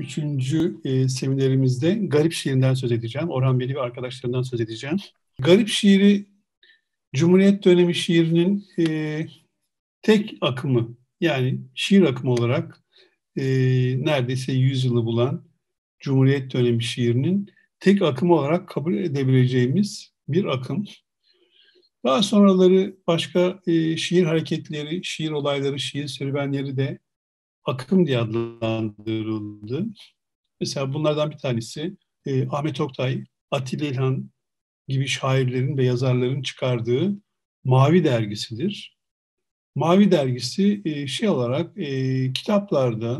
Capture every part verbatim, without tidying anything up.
Üçüncü e, seminerimizde garip şiirinden söz edeceğim. Orhan Veli ve arkadaşlarından söz edeceğim. Garip şiiri, Cumhuriyet dönemi şiirinin e, tek akımı, yani şiir akımı olarak e, neredeyse yüz yılı bulan Cumhuriyet dönemi şiirinin tek akımı olarak kabul edebileceğimiz bir akım. Daha sonraları başka e, şiir hareketleri, şiir olayları, şiir serüvenleri de akım diye adlandırıldı. Mesela bunlardan bir tanesi e, Ahmet Oktay, Atilla İlhan gibi şairlerin ve yazarların çıkardığı Mavi dergisidir. Mavi dergisi e, şey olarak e, kitaplarda,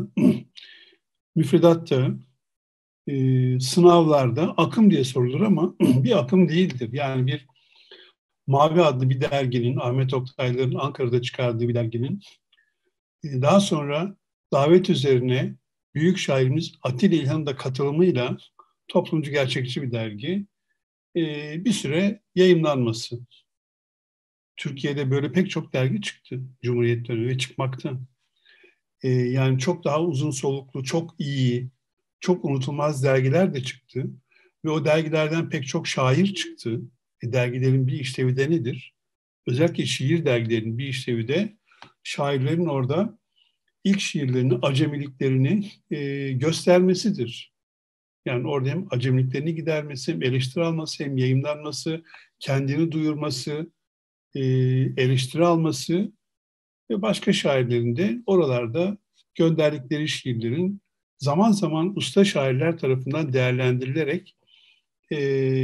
müfredatta, e, sınavlarda akım diye sorulur ama bir akım değildir. Yani bir Mavi adlı bir derginin, Ahmet Oktay'ların Ankara'da çıkardığı bir derginin e, daha sonra davet üzerine büyük şairimiz Atilla İlhan'ın da katılımıyla toplumcu gerçekçi bir dergi, e, bir süre yayımlanması. Türkiye'de böyle pek çok dergi çıktı Cumhuriyet dönemi ve çıkmakta. E, yani çok daha uzun soluklu, çok iyi, çok unutulmaz dergiler de çıktı. Ve o dergilerden pek çok şair çıktı. E, dergilerin bir işlevi de nedir? Özellikle şiir dergilerinin bir işlevi de şairlerin orada ilk şiirlerini, acemiliklerini e, göstermesidir. Yani orada hem acemiliklerini gidermesi, hem eleştiri alması, hem yayımlanması, kendini duyurması, e, eleştiri alması ve başka şairlerin de oralarda gönderdikleri şiirlerin zaman zaman usta şairler tarafından değerlendirilerek e,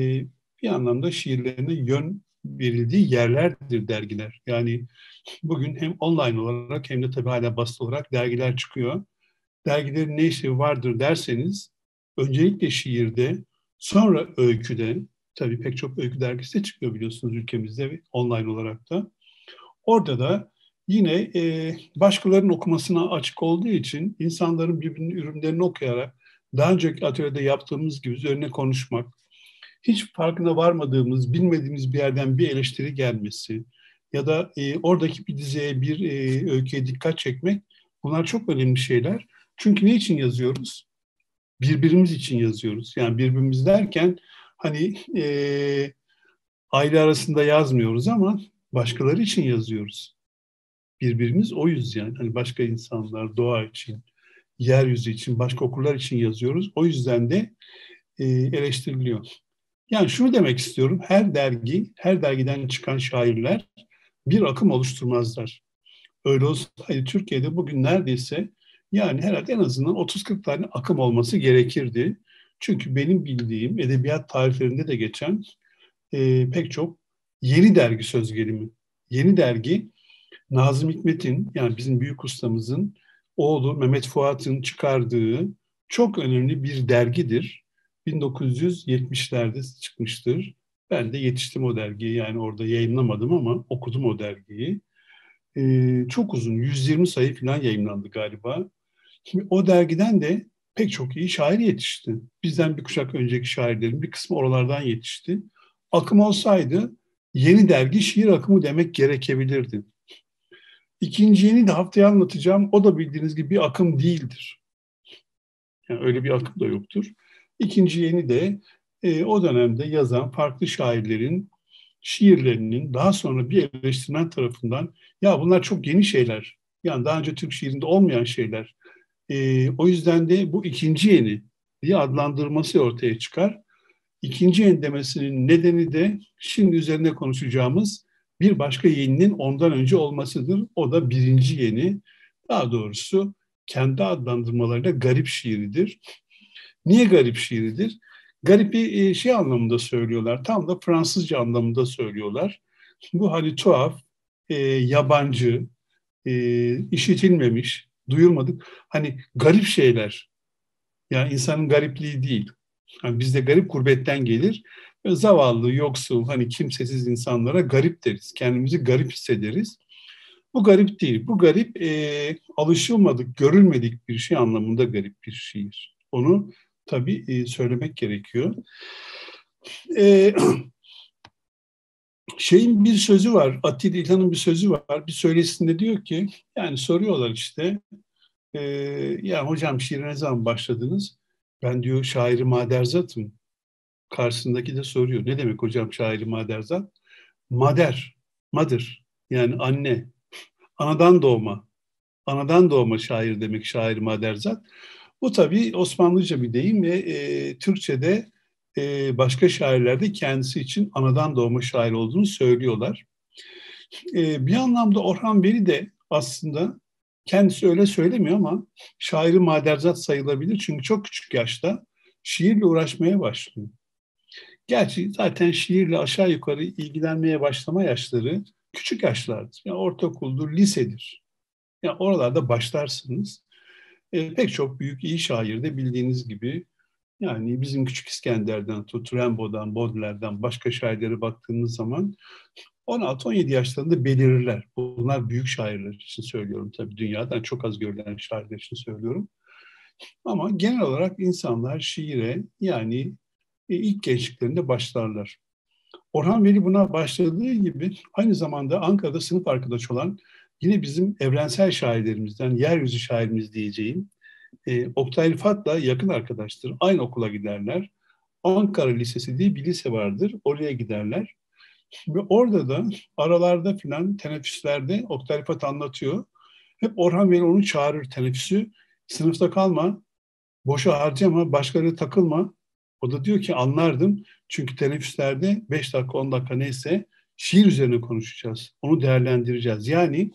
bir anlamda şiirlerine yön verildiği yerlerdir dergiler. Yani bugün hem online olarak hem de tabii hala basılı olarak dergiler çıkıyor. Dergilerin ne işi vardır derseniz, öncelikle şiirde, sonra öyküde, tabii pek çok öykü dergisi de çıkıyor biliyorsunuz ülkemizde online olarak da. Orada da yine e, başkalarının okumasına açık olduğu için insanların birbirinin ürünlerini okuyarak daha önceki atölyede yaptığımız gibi üzerine konuşmak, hiç farkına varmadığımız, bilmediğimiz bir yerden bir eleştiri gelmesi ya da e, oradaki bir diziye, bir e, öyküye dikkat çekmek, bunlar çok önemli şeyler. Çünkü ne için yazıyoruz? Birbirimiz için yazıyoruz. Yani birbirimiz derken hani e, aile arasında yazmıyoruz ama başkaları için yazıyoruz. Birbirimiz oyuz yani. Hani başka insanlar, doğa için, yeryüzü için, başka okurlar için yazıyoruz. O yüzden de e, eleştiriliyor. Yani şunu demek istiyorum. Her dergi, her dergiden çıkan şairler bir akım oluşturmazlar. Öyle olsaydı Türkiye'de bugün neredeyse yani herhalde en azından otuz kırk tane akım olması gerekirdi. Çünkü benim bildiğim edebiyat tarihlerinde de geçen e, pek çok yeni dergi söz gelimi. Yeni dergi Nazım Hikmet'in, yani bizim büyük ustamızın oğlu Mehmet Fuat'ın çıkardığı çok önemli bir dergidir. bin dokuz yüz yetmişlerde çıkmıştır. Ben de yetiştim o dergiye, yani orada yayınlamadım ama okudum o dergiyi. Ee, çok uzun, yüz yirmi sayı falan yayınlandı galiba. Şimdi o dergiden de pek çok iyi şair yetişti. Bizden bir kuşak önceki şairlerin bir kısmı oralardan yetişti. Akım olsaydı yeni dergi şiir akımı demek gerekebilirdi. İkinci yeni de haftaya anlatacağım. O da bildiğiniz gibi bir akım değildir. Yani öyle bir akım da yoktur. İkinci yeni de e, o dönemde yazan farklı şairlerin şiirlerinin daha sonra bir eleştirmen tarafından ya bunlar çok yeni şeyler. Yani daha önce Türk şiirinde olmayan şeyler. E, o yüzden de bu ikinci yeni diye adlandırması ortaya çıkar. İkinci yeni demesinin nedeni de şimdi üzerine konuşacağımız bir başka yeninin ondan önce olmasıdır. O da birinci yeni. Daha doğrusu kendi adlandırmalarıyla garip şiiridir. Niye garip şiiridir? Garipi şey anlamında söylüyorlar. Tam da Fransızca anlamında söylüyorlar. Bu hani tuhaf, e, yabancı, e, işitilmemiş, duyulmadık. Hani garip şeyler. Yani insanın garipliği değil. Yani bizde garip gurbetten gelir. Zavallı, yoksul, hani kimsesiz insanlara garip deriz. Kendimizi garip hissederiz. Bu garip değil. Bu garip e, alışılmadık, görülmedik bir şey anlamında garip bir şiir. Onu tabii e, söylemek gerekiyor. E, şeyin bir sözü var, Atilla İlhan'ın bir sözü var. Bir söyleşisinde diyor ki, yani soruyorlar işte, E, ya hocam şiire ne zaman başladınız? Ben diyor şairi maderzatım. Karşısındaki de soruyor. Ne demek hocam şairi maderzat? Mader, mother yani anne, anadan doğma. Anadan doğma şair demek şair maderzat. Bu tabii Osmanlıca bir deyim ve e, Türkçe'de e, başka şairler de kendisi için anadan doğma şair olduğunu söylüyorlar. E, bir anlamda Orhan Veli de aslında kendisi öyle söylemiyor ama şairi maderzat sayılabilir. Çünkü çok küçük yaşta şiirle uğraşmaya başlıyor. Gerçi zaten şiirle aşağı yukarı ilgilenmeye başlama yaşları küçük yaşlardır. Yani ortaokuldur, lisedir. Yani oralarda başlarsınız. E, pek çok büyük iyi şair de bildiğiniz gibi yani bizim Küçük İskender'den tut, Rimbaud'dan, Baudelaire'den başka şairlere baktığınız zaman on altı on yedi yaşlarında belirirler. Bunlar büyük şairler için söylüyorum tabii. Dünyadan çok az görülen şairler için söylüyorum. Ama genel olarak insanlar şiire yani e, ilk gençliklerinde başlarlar. Orhan Veli buna başladığı gibi aynı zamanda Ankara'da sınıf arkadaşı olan yine bizim evrensel şairlerimizden, yeryüzü şairimiz diyeceğim, e, Oktay Rıfat'la yakın arkadaştır. Aynı okula giderler. Ankara Lisesi diye bir lise vardır. Oraya giderler. Ve orada da aralarda filan teneffüslerde Oktay Rıfat anlatıyor. Hep Orhan Veli onu çağırır teneffüsü. Sınıfta kalma, boşa harcama, başkalarına takılma. O da diyor ki anlardım. Çünkü teneffüslerde beş dakika on dakika neyse şiir üzerine konuşacağız. Onu değerlendireceğiz. Yani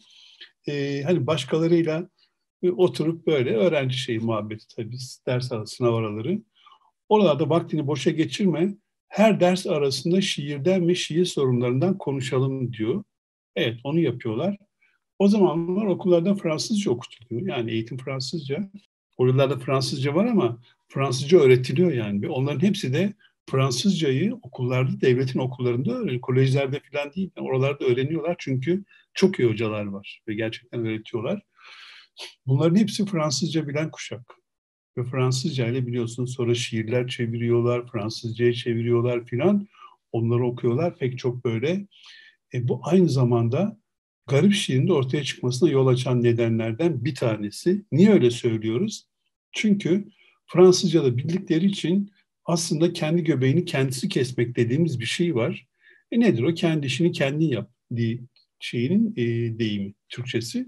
e, hani başkalarıyla e, oturup böyle öğrenci şeyi muhabbeti tabii ders arası sınav araları. Oralarda vaktini boşa geçirme. Her ders arasında şiirden ve şiir sorunlarından konuşalım diyor. Evet onu yapıyorlar. O zamanlar okullarda Fransızca okutuluyor. Yani eğitim Fransızca. Oralarda Fransızca var ama Fransızca öğretiliyor yani. Ve onların hepsi de Fransızcayı okullarda, devletin okullarında öğreniyor. Kolejlerde falan değil. Yani oralarda öğreniyorlar çünkü çok iyi hocalar var ve gerçekten öğretiyorlar. Bunların hepsi Fransızca bilen kuşak. Ve Fransızca ile biliyorsunuz sonra şiirler çeviriyorlar, Fransızcaya çeviriyorlar filan. Onları okuyorlar pek çok böyle. E, bu aynı zamanda garip şiirin de ortaya çıkmasına yol açan nedenlerden bir tanesi. Niye öyle söylüyoruz? Çünkü Fransızca'da bildikleri için aslında kendi göbeğini kendisi kesmek dediğimiz bir şey var. E nedir o? Kendi işini kendin yap diye şeyinin e, deyimi, Türkçesi.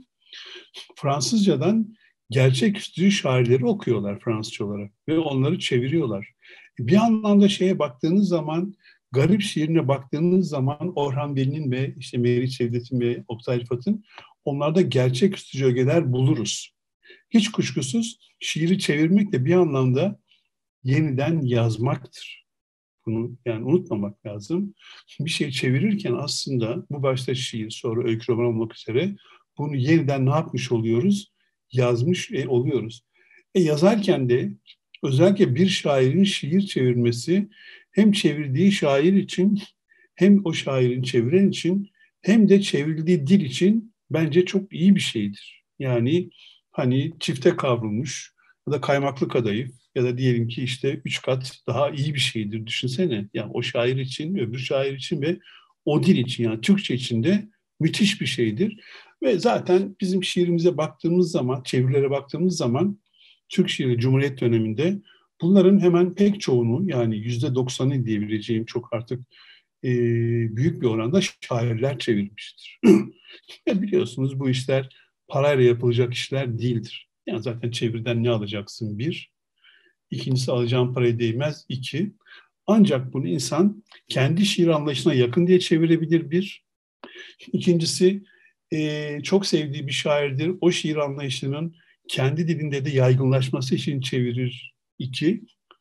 Fransızcadan gerçeküstü şairleri okuyorlar Fransızca olarak ve onları çeviriyorlar. Bir anlamda şeye baktığınız zaman, garip şiirine baktığınız zaman Orhan Veli'nin ve işte Meriç Cevdet'in ve Oktay Rıfat'ın onlarda gerçeküstü ögeler buluruz. Hiç kuşkusuz şiiri çevirmek de bir anlamda yeniden yazmaktır. Bunu yani unutmamak lazım. Bir şey çevirirken aslında bu başta şiir, sonra öykü roman olmak üzere bunu yeniden ne yapmış oluyoruz? Yazmış e, oluyoruz. E, yazarken de özellikle bir şairin şiir çevirmesi hem çevirdiği şair için hem o şairin çeviren için hem de çevrildiği dil için bence çok iyi bir şeydir. Yani hani çifte kavrulmuş ya da kaymaklı kadayıf ya da diyelim ki işte üç kat daha iyi bir şeydir. Düşünsene yani o şair için, öbür şair için ve o dil için yani Türkçe için de müthiş bir şeydir. Ve zaten bizim şiirimize baktığımız zaman, çevirilere baktığımız zaman Türk şiiri Cumhuriyet döneminde bunların hemen pek çoğunu yani yüzde doksanı diyebileceğim çok artık e, büyük bir oranda şairler çevirmiştir. Ya biliyorsunuz bu işler parayla yapılacak işler değildir. Yani zaten çeviriden ne alacaksın? Bir. İkincisi alacağın paraya değmez. İki. Ancak bunu insan kendi şiir anlayışına yakın diye çevirebilir. Bir. İkincisi e, çok sevdiği bir şairdir. O şiir anlayışının kendi dilinde de yaygınlaşması için çevirir. İki.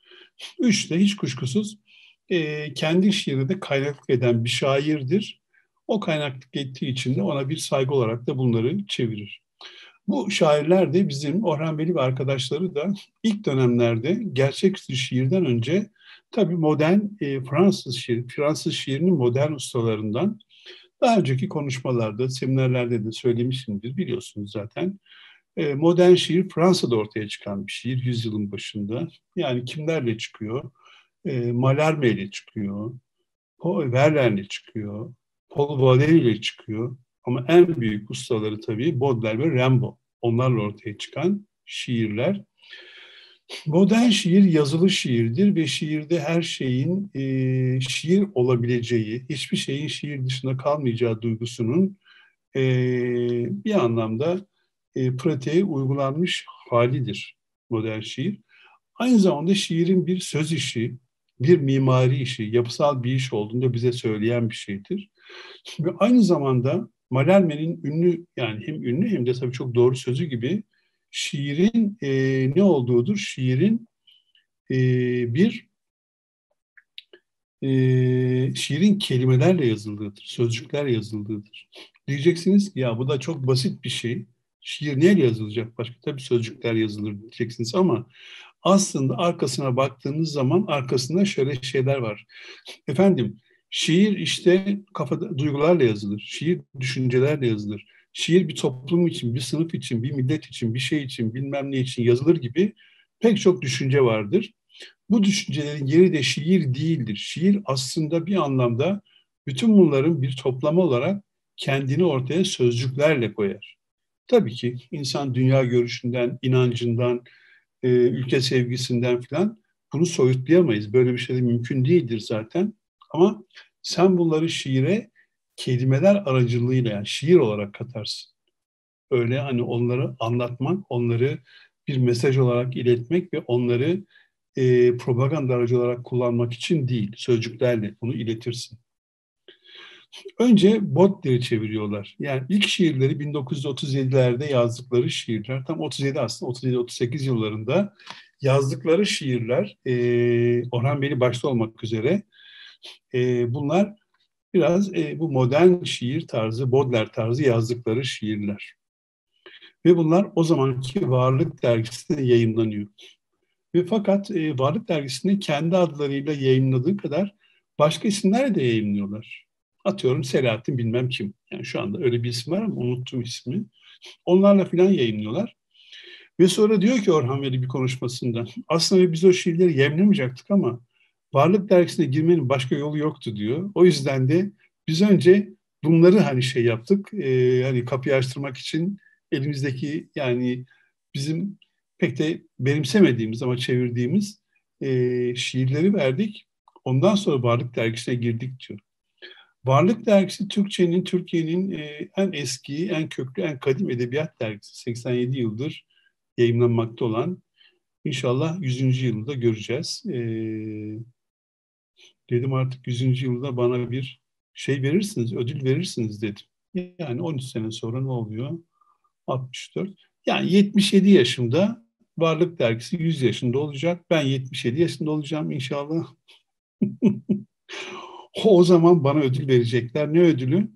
Üç de hiç kuşkusuz e, kendi şiirinde kaynaklık eden bir şairdir. O kaynaklık ettiği için de ona bir saygı olarak da bunları çevirir. Bu şairler de bizim Orhan Veli ve arkadaşları da ilk dönemlerde gerçeküstü şiirden önce tabii modern e, Fransız şiir, Fransız şiirinin modern ustalarından daha önceki konuşmalarda, seminerlerde de söylemişimdir biliyorsunuz zaten. E, modern şiir Fransa'da ortaya çıkan bir şiir yüzyılın başında. Yani kimlerle çıkıyor? E, Mallarmé ile çıkıyor, Paul Verlaine'le çıkıyor, Paul Valéry ile çıkıyor. Ama en büyük ustaları tabii Baudelaire ve Rimbaud. Onlarla ortaya çıkan şiirler. Modern şiir yazılı şiirdir ve şiirde her şeyin e, şiir olabileceği, hiçbir şeyin şiir dışında kalmayacağı duygusunun e, bir anlamda e, pratiğe uygulanmış halidir modern şiir. Aynı zamanda şiirin bir söz işi, bir mimari işi, yapısal bir iş olduğunu da bize söyleyen bir şeydir. Ve aynı zamanda Mallarmé'nin ünlü, yani hem ünlü hem de tabii çok doğru sözü gibi şiirin e, ne olduğudur? Şiirin e, bir e, şiirin kelimelerle yazıldığıdır, sözcüklerle yazıldığıdır. Diyeceksiniz ki ya bu da çok basit bir şey. Şiir neyle yazılacak? Başka tabii sözcükler yazılır diyeceksiniz ama aslında arkasına baktığınız zaman arkasında şöyle şeyler var. Efendim, şiir işte kafada duygularla yazılır. Şiir düşüncelerle yazılır. Şiir bir toplum için, bir sınıf için, bir millet için, bir şey için, bilmem ne için yazılır gibi pek çok düşünce vardır. Bu düşüncelerin yeri de şiir değildir. Şiir aslında bir anlamda bütün bunların bir toplamı olarak kendini ortaya sözcüklerle koyar. Tabii ki insan dünya görüşünden, inancından, e, ülke sevgisinden filan bunu soyutlayamayız. Böyle bir şey de mümkün değildir zaten. Ama sen bunları şiire kelimeler aracılığıyla, yani şiir olarak katarsın. Öyle hani onları anlatmak, onları bir mesaj olarak iletmek ve onları e, propaganda aracı olarak kullanmak için değil, sözcüklerle bunu iletirsin. Önce Baudelaire'i çeviriyorlar. Yani ilk şiirleri bin dokuz yüz otuz yedilerde yazdıkları şiirler. Tam otuz yedi aslında, otuz yedi otuz sekiz yıllarında yazdıkları şiirler, e, Orhan Veli başta olmak üzere, e, bunlar biraz e, bu modern şiir tarzı, Baudelaire tarzı yazdıkları şiirler. Ve bunlar o zamanki Varlık Dergisi'nde yayınlanıyor. Ve fakat e, Varlık Dergisi'ni kendi adlarıyla yayınladığı kadar başka isimlerle de yayınlıyorlar. Atıyorum Selahattin bilmem kim. Yani şu anda öyle bir isim var ama unuttum ismi. Onlarla filan yayınlıyorlar. Ve sonra diyor ki Orhan Veli bir konuşmasında, aslında biz o şiirleri yayınlamayacaktık ama Varlık Dergisi'ne girmenin başka yolu yoktu diyor. O yüzden de biz önce bunları hani şey yaptık, e, hani kapıyı açtırmak için elimizdeki, yani bizim pek de benimsemediğimiz ama çevirdiğimiz e, şiirleri verdik. Ondan sonra Varlık Dergisi'ne girdik diyor. Varlık Dergisi Türkçenin, Türkiye'nin e, en eski, en köklü, en kadim edebiyat dergisi. seksen yedi yıldır yayınlanmakta olan, İnşallah yüzüncü yılda göreceğiz. Ee, dedim artık yüzüncü yılda bana bir şey verirsiniz, ödül verirsiniz dedim. Yani on üç sene sonra ne oluyor? altmış dört. Yani yetmiş yedi yaşımda Varlık Dergisi yüz yaşında olacak. Ben yetmiş yedi yaşında olacağım inşallah. O zaman bana ödül verecekler. Ne ödülü?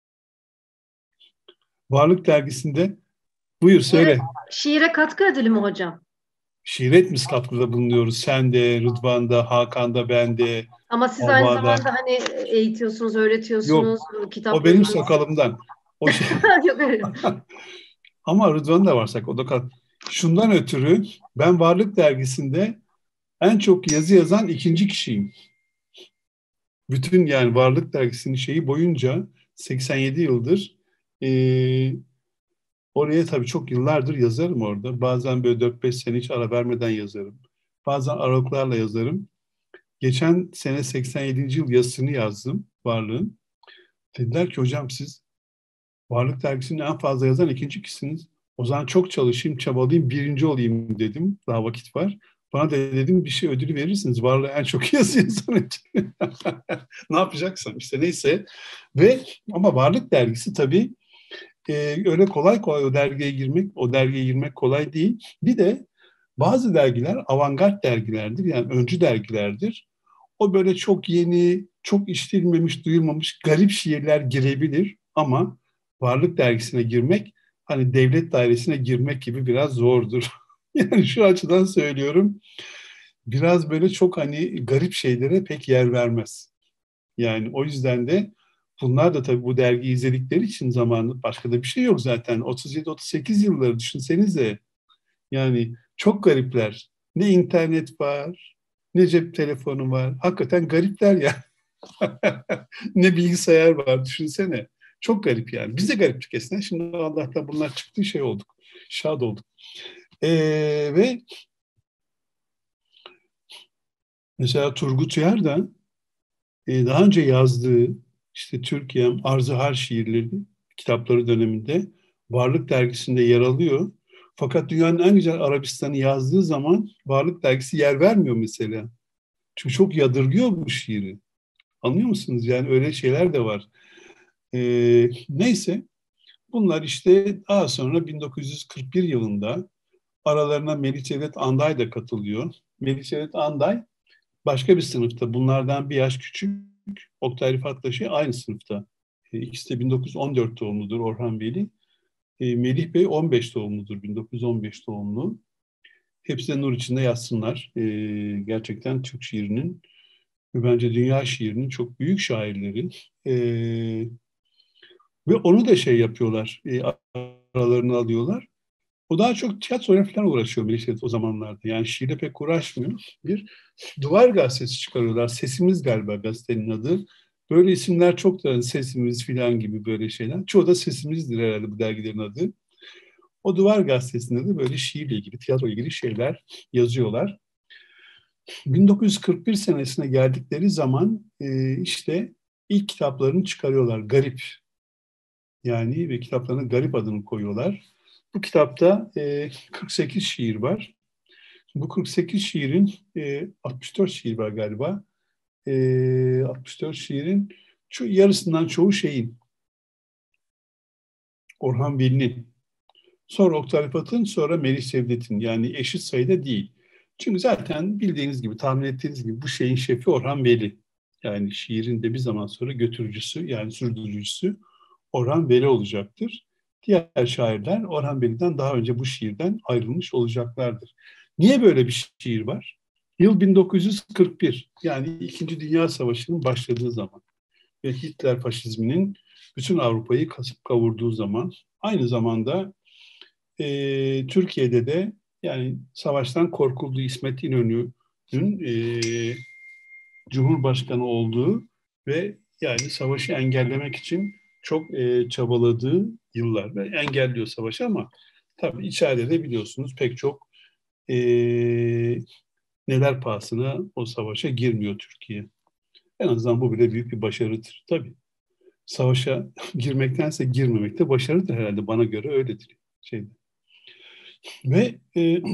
Varlık Dergisi'nde buyur Şiire, söyle. şiire katkı ödülü mü hocam? Şiiret mi katkıda bulunuyoruz? Sen de, Rıdvan da, Hakan da, ben de, Ama siz aynı Havva da. zamanda hani eğitiyorsunuz, Yok, öğretiyorsunuz, o kitap benim yazıyorsunuz. sakalımdan. O şey. Yok öyle. Ama Rıdvan'ı da varsak o da kal. Şundan ötürü ben Varlık Dergisi'nde en çok yazı yazan ikinci kişiyim. Bütün yani Varlık Dergisi'nin şeyi boyunca seksen yedi yıldır e, oraya tabii çok yıllardır yazarım orada. Bazen böyle dört beş sene hiç ara vermeden yazarım. Bazen aralıklarla yazarım. Geçen sene seksen yedinci yıl yazısını yazdım Varlığın. Dediler ki hocam siz Varlık Dergisi'nin en fazla yazan ikinci kişisiniz. O zaman çok çalışayım, çabalayayım, birinci olayım dedim. Daha vakit var. Bana da dedim bir şey ödülü verirsiniz. Varlığı en çok yazı yazan ödülü. Ne yapacaksam işte neyse. Ve ama Varlık Dergisi tabii e, öyle kolay kolay o dergiye girmek, o dergiye girmek kolay değil. Bir de bazı dergiler avantgard dergilerdir. Yani öncü dergilerdir. O böyle çok yeni, çok işlenmemiş, duyulmamış garip şiirler girebilir ama Varlık Dergisi'ne girmek hani devlet dairesine girmek gibi biraz zordur. Yani şu açıdan söylüyorum. Biraz böyle çok hani garip şeylere pek yer vermez. Yani o yüzden de bunlar da tabii bu dergiyi izledikleri için zamanı başka da bir şey yok zaten. otuz yedi otuz sekiz yılları düşünsenize. Yani çok garipler. Ne internet var, ne cep telefonu var. Hakikaten garipler ya. Ne bilgisayar var düşünsene. Çok garip yani. Biz de gariptik eskiden. Şimdi Allah'tan bunlar çıktı şey olduk. Şad olduk. E, ve mesela Turgut Uyar da e, daha önce yazdığı işte Türkiye'm, Arz-ı Har şiirleri, kitapları döneminde Varlık Dergisi'nde yer alıyor. Fakat dünyanın en güzel Arabistan'ı yazdığı zaman Varlık Dergisi yer vermiyor mesela. Çünkü çok yadırgıyor bu şiiri. Anlıyor musunuz? Yani öyle şeyler de var. Ee, neyse bunlar işte daha sonra bin dokuz yüz kırk bir yılında aralarına Melih Cevdet Anday da katılıyor. Melih Cevdet Anday başka bir sınıfta. Bunlardan bir yaş küçük. Oktay Rıfat Taşı aynı sınıfta. E, İkisi de bin dokuz yüz on dört doğumludur Orhan Veli. E, Melih Bey on beş doğumludur, bin dokuz yüz on beş doğumlu. Hepsi de nur içinde yatsınlar. E, gerçekten Türk şiirinin ve bence dünya şiirinin çok büyük şairleri. E, ve onu da şey yapıyorlar, e, aralarını alıyorlar. O daha çok tiyatroyla falan uğraşıyor Melih o zamanlarda. Yani şiirle pek uğraşmıyor. Bir Duvar Gazetesi çıkarıyorlar. Sesimiz galiba gazetenin adı. Böyle isimler çok da Sesimiz falan gibi böyle şeyler. Çoğu da Sesimizdir herhalde bu dergilerin adı. O Duvar Gazetesi'nde de böyle şiirle ilgili, tiyatro ilgili şeyler yazıyorlar. bin dokuz yüz kırk bir senesine geldikleri zaman e, işte ilk kitaplarını çıkarıyorlar. Garip. Yani ve kitaplarına Garip adını koyuyorlar. Bu kitapta e, kırk sekiz şiir var. Bu kırk sekiz şiirin e, altmış dört şiir var galiba. E, altmış dört şiirin şu yarısından çoğu şeyin Orhan Veli'nin. Sonra Oktay Rıfat'ın, sonra Melih Cevdet'in. Yani eşit sayıda değil. Çünkü zaten bildiğiniz gibi, tahmin ettiğiniz gibi bu şeyin şefi Orhan Veli. Yani şiirin de bir zaman sonra götürücüsü, yani sürdürücüsü Orhan Veli olacaktır. Diğer şairler Orhan Veli'den daha önce bu şiirden ayrılmış olacaklardır. Niye böyle bir şiir var? Yıl bin dokuz yüz kırk bir, yani İkinci Dünya Savaşı'nın başladığı zaman ve Hitler faşizminin bütün Avrupa'yı kasıp kavurduğu zaman, aynı zamanda e, Türkiye'de de yani savaştan korkulduğu İsmet İnönü'nün e, Cumhurbaşkanı olduğu ve yani savaşı engellemek için çok e, çabaladığı yıllar ve engelliyor savaşı ama tabii içeride de biliyorsunuz pek çok e, neler pahasına o savaşa girmiyor Türkiye. En azından bu bile büyük bir başarıdır. Tabii savaşa girmektense girmemek de başarıdır herhalde, bana göre öyledir. Şeyde. Ve e,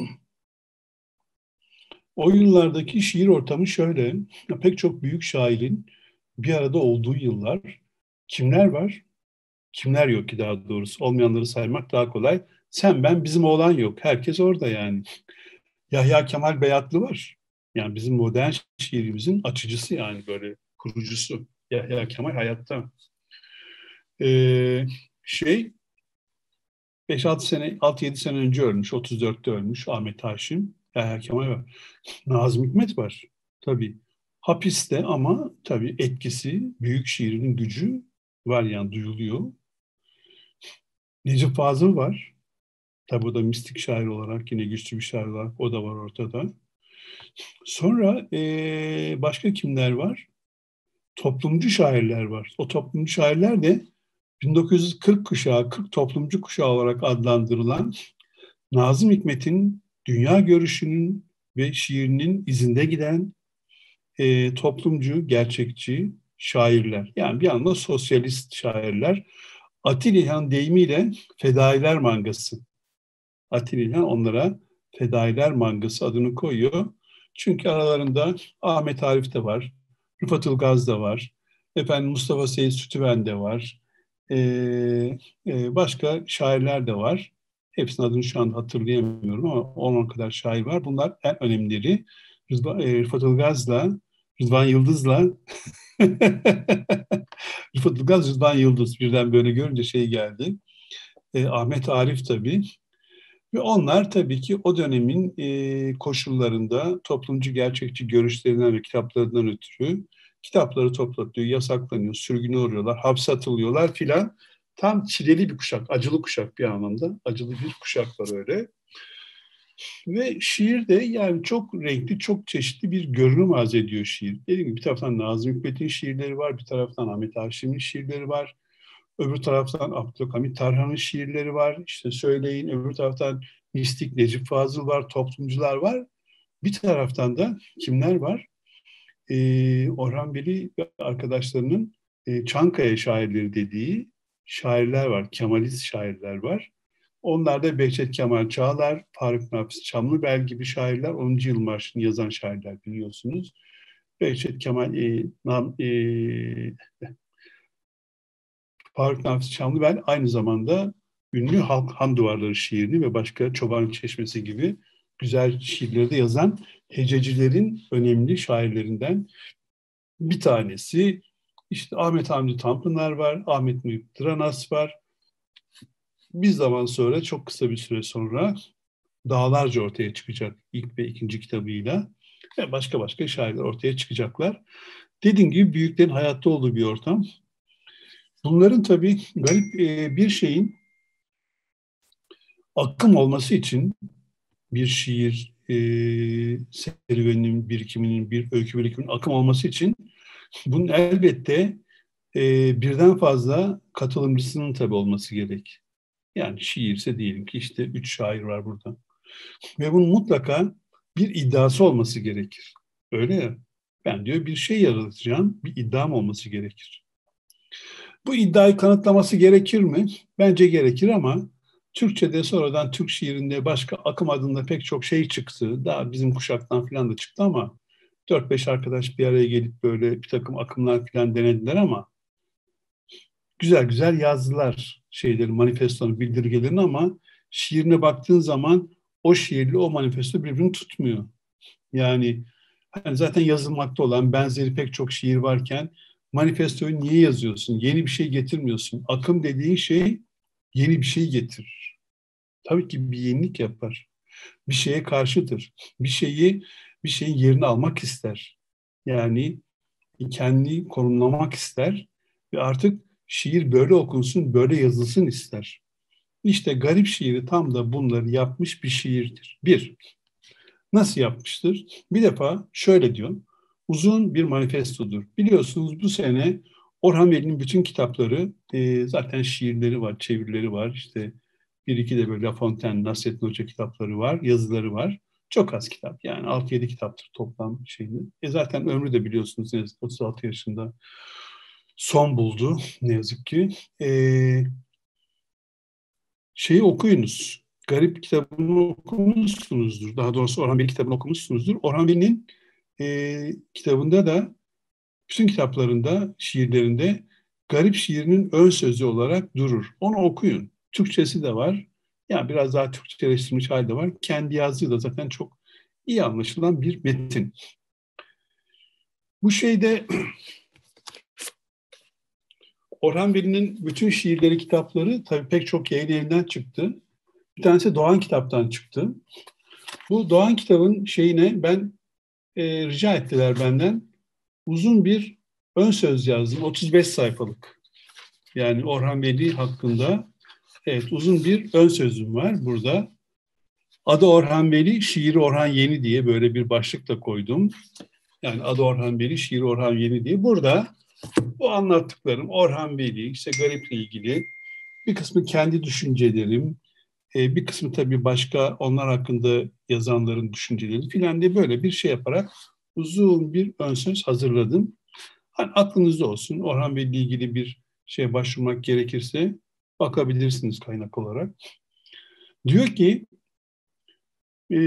o yıllardaki şiir ortamı şöyle, pek çok büyük şairin bir arada olduğu yıllar. Kimler var? Kimler yok ki daha doğrusu? Olmayanları saymak daha kolay. Sen, ben, bizim oğlan yok. Herkes orada yani. Yahya Kemal Beyatlı var. Yani bizim modern şiirimizin açıcısı, yani böyle kurucusu. Yahya Kemal hayatta. Ee, şey beş altı sene, altı yedi sene önce ölmüş. otuz dörtte ölmüş Ahmet Haşim. Yahya Kemal var. Nazım Hikmet var. Tabii hapiste ama tabii etkisi, büyük şiirinin gücü var, yani duyuluyor. Necip Fazıl var. Tabii o da mistik şair olarak, yine güçlü bir şair olarak o da var ortada. Sonra ee, başka kimler var? Toplumcu şairler var. O toplumcu şairler de bin dokuz yüz kırk kuşağı, kırk toplumcu kuşağı olarak adlandırılan Nazım Hikmet'in dünya görüşünün ve şiirinin izinde giden e, toplumcu, gerçekçi şairler. Yani bir anda sosyalist şairler. Atilla İlhan deyimiyle Fedailer Mangası. Atilla İlhan onlara Fedailer Mangası adını koyuyor. Çünkü aralarında Ahmet Arif de var, Rıfat Ilgaz da var, efendim Mustafa Seyit Sütüven de var, ee, e, başka şairler de var. Hepsinin adını şu anda hatırlayamıyorum ama on kadar şair var. Bunlar en önemlileri. Rıdvan, e, Rıfat Ilgaz'la, Rıdvan Yıldız'la Rıfat Ilgaz, Rıdvan Yıldız birden böyle görünce şey geldi. E, Ahmet Arif tabii. Ve onlar tabii ki o dönemin e, koşullarında toplumcu gerçekçi görüşlerinden ve kitaplarından ötürü kitapları toplatıyor, yasaklanıyor, sürgüne uğruyorlar, hapse atılıyorlar filan. Tam çileli bir kuşak, acılı kuşak bir anlamda. Acılı bir kuşak var öyle. Ve şiir de yani çok renkli, çok çeşitli bir görünüm arz ediyor şiir. Dediğim gibi bir taraftan Nazım Hikmet'in şiirleri var, bir taraftan Ahmet Haşim'in şiirleri var. Öbür taraftan Abdülhamit Tarhan'ın şiirleri var. İşte söyleyin, öbür taraftan mistik Necip Fazıl var, toplumcular var. Bir taraftan da kimler var? Ee, Orhan Veli ve arkadaşlarının e, Çankaya şairleri dediği şairler var, Kemalist şairler var. Onlar da Behçet Kemal Çağlar, Faruk Nafiz Çamlıbel gibi şairler, onuncu Yıl Marşı'nı yazan şairler biliyorsunuz. Behçet Kemal, e, Nam, e, Faruk Nafiz Çamlıbel aynı zamanda ünlü Halk Han Duvarları şiirini ve başka Çoban Çeşmesi gibi güzel şiirleri de yazan hececilerin önemli şairlerinden bir tanesi. İşte Ahmet Hamdi Tanpınar var, Ahmet Muhip Dranas var. Bir zaman sonra, çok kısa bir süre sonra Dağlarca ortaya çıkacak ilk ve ikinci kitabıyla ve başka başka şairler ortaya çıkacaklar. Dediğim gibi büyüklerin hayatta olduğu bir ortam. Bunların tabii garip bir şeyin akım olması için bir şiir e, serüveninin, birikiminin, bir öykü birikiminin akım olması için bunun elbette e, birden fazla katılımcısının tabii olması gerek. Yani şiirse diyelim ki işte üç şair var burada. Ve bunun mutlaka bir iddiası olması gerekir. Öyle ya. Ben diyor bir şey yaratacağım, bir iddiam olması gerekir. Bu iddiayı kanıtlaması gerekir mi? Bence gerekir ama Türkçe'de sonradan Türk şiirinde başka akım adında pek çok şey çıktı. Daha bizim kuşaktan falan da çıktı ama dört beş arkadaş bir araya gelip böyle bir takım akımlar falan denediler ama güzel güzel yazdılar şeyleri, manifestonun bildirgelerini ama şiirine baktığın zaman o şiirle o manifesto birbirini tutmuyor. Yani hani zaten yazılmakta olan benzeri pek çok şiir varken manifestoyu niye yazıyorsun? Yeni bir şey getirmiyorsun. Akım dediğin şey yeni bir şey getirir. Tabii ki bir yenilik yapar. Bir şeye karşıdır. Bir şeyi, bir şeyin yerini almak ister. Yani kendini konumlamak ister ve artık şiir böyle okunsun, böyle yazılsın ister. İşte Garip şiiri tam da bunları yapmış bir şiirdir. Bir, nasıl yapmıştır? Bir defa şöyle diyor, uzun bir manifestodur. Biliyorsunuz bu sene Orhan Veli'nin bütün kitapları, e, zaten şiirleri var, çevirileri var. İşte bir iki de böyle La Fontaine, Nasrettin Hoca kitapları var, yazıları var. Çok az kitap yani altı yedi kitaptır toplam şeyini. E zaten ömrü de biliyorsunuz otuz altı yaşında son buldu ne yazık ki. E, şeyi okuyunuz. Garip kitabını okumuşsunuzdur. Daha doğrusu Orhan Veli kitabını okumuşsunuzdur. Orhan Veli'nin e, kitabında da, bütün kitaplarında, şiirlerinde garip şiirinin ön sözü olarak durur. Onu okuyun. Türkçesi de var. Yani biraz daha Türkçeleştirilmiş hali de var. Kendi yazdığı da zaten çok iyi anlaşılan bir metin. Bu şeyde Orhan Veli'nin bütün şiirleri, kitapları tabii pek çok yayın evinden çıktı. Bir tanesi Doğan Kitap'tan çıktı. Bu Doğan Kitap'ın şeyine ben e, rica ettiler benden. Uzun bir ön söz yazdım. otuz beş sayfalık. Yani Orhan Veli hakkında evet uzun bir ön sözüm var burada. Adı Orhan Veli, şiiri Orhan Yeni diye böyle bir başlıkla koydum. Yani adı Orhan Veli, şiiri Orhan Yeni diye. Burada bu anlattıklarım Orhan Veli, işte Garip'le ilgili bir kısmı kendi düşüncelerim, bir kısmı tabii başka onlar hakkında yazanların düşünceleri filan diye böyle bir şey yaparak uzun bir ön söz hazırladım. Hani aklınızda olsun, Orhan Veli ile ilgili bir şeye başvurmak gerekirse bakabilirsiniz kaynak olarak. Diyor ki, e,